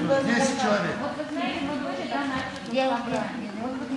10 человек. Вот вы знаете, мы тоже, да, начали. Вот вы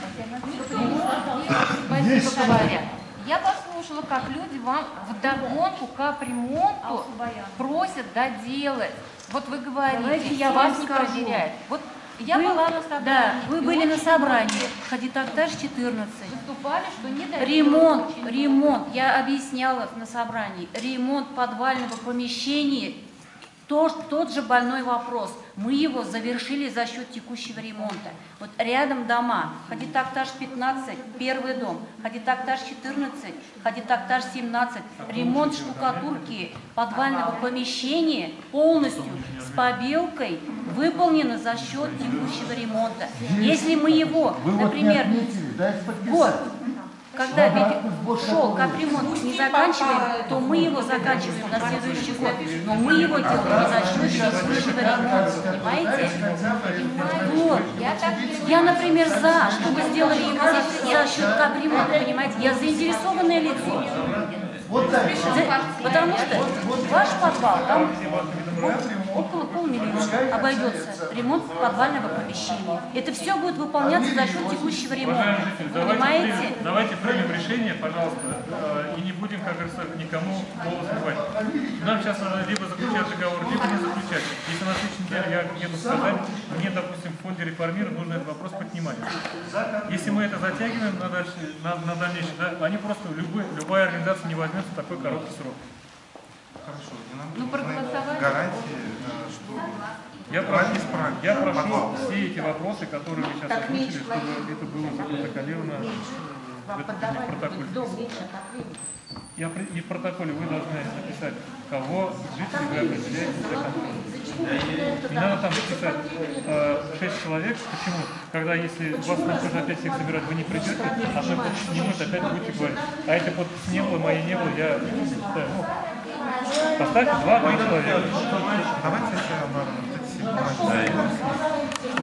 говорите, Есть говоря. Я послушала, как люди вам вдогонку капремонту просят доделать. Вот вы говорите, я вас вам не скажу. проверяют. Вот я была на собрании. Да, вы и были на очень собрании, Хадитакташ 14. выступали, что не доделали. Ремонт, я объясняла на собрании, ремонт подвального помещения, тот же больной вопрос. Мы его завершили за счет текущего ремонта. Вот рядом дома, Хадитакташ 15, первый дом, Хадитакташ 14, Хадитакташ 17. Ремонт штукатурки подвального помещения полностью с побелкой выполнено за счет текущего ремонта. Если мы его, например, год, когда шел капремонт не заканчиваем, то мы его заканчиваем на следующий год. Но мы его делаем за счет текущего ремонта, понимаете? Вот. Я, например, чтобы сделали его за счет капремонта, понимаете? Я заинтересованное лицо. Потому что ваш подвал, там около полмиллиона обойдется ремонт подвального помещения. Это все будет выполняться за счет текущего ремонта. Понимаете? Давайте примем решение, пожалуйста, и не будем, как говорится, никому голос давать. Нам сейчас надо либо заключать договор, либо не заключать. Если на следующей неделе я еду сказать, мне, допустим, в фонде реформирования нужно этот вопрос поднимать. Если мы это затягиваем на дальнейшее, да, они просто, любая организация не возьмется в такой короткий срок. Хорошо, и нам Ну, проголосовать. гарантии, что Я прошу все эти вопросы, которые вы сейчас озвучили, чтобы это было запротоколировано в протоколе. И в протоколе вы должны написать, кого жители вы определяете для контроля. Не надо там писать 6 человек. Почему? Когда если вас нужно опять всех собирать, вы не придете, а мы подпись не может, опять будете говорить. А эти подписи не было, мои не было, я... Поставьте 2-3 человека. давайте еще обратно.